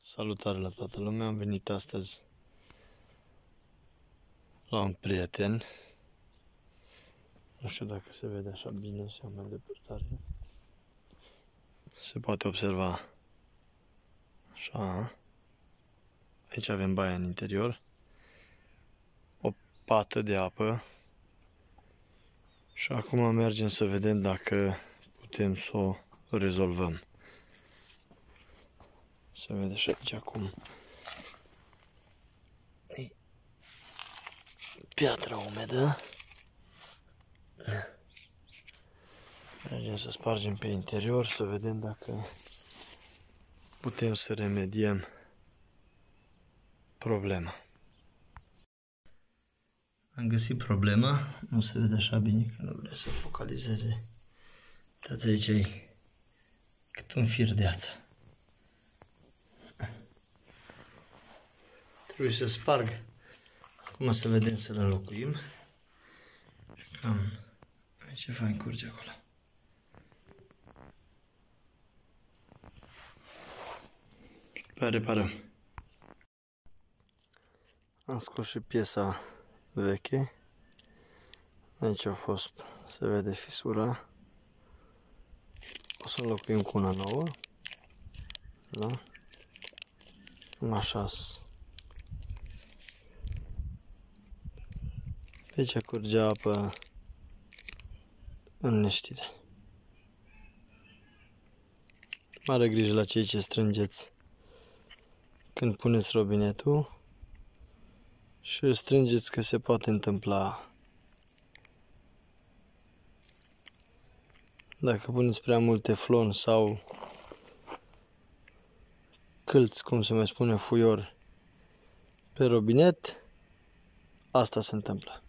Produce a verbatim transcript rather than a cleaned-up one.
Salutare la toată lumea, am venit astăzi la un prieten. Nu știu dacă se vede așa bine sau mai depărtare. Se poate observa așa. Aici avem baia în interior, o pată de apă și acum mergem să vedem dacă putem să o rezolvăm. Se vede și aici acum e piatră umedă. Mergem să spargem pe interior să vedem dacă putem să remediem problema. Am găsit problema, nu se vede așa bine că nu vrea să focalizeze. Uitați, aici e cât un fir de ață. Trebuie să sparg. Acum să vedem să-l înlocuim. Cam ce fain curge acolo. Prea reparăm. Am scos și piesa veche. Aici a fost, se vede fisura. O să înlocuim cu una nouă. Da? Așa. Aici curge apă în neștire. Mare grijă la cei ce strângeți când puneți robinetul și strângeți, că se poate întâmpla. Dacă puneți prea multe flon sau câlți, cum se mai spune, fuior pe robinet, asta se întâmplă.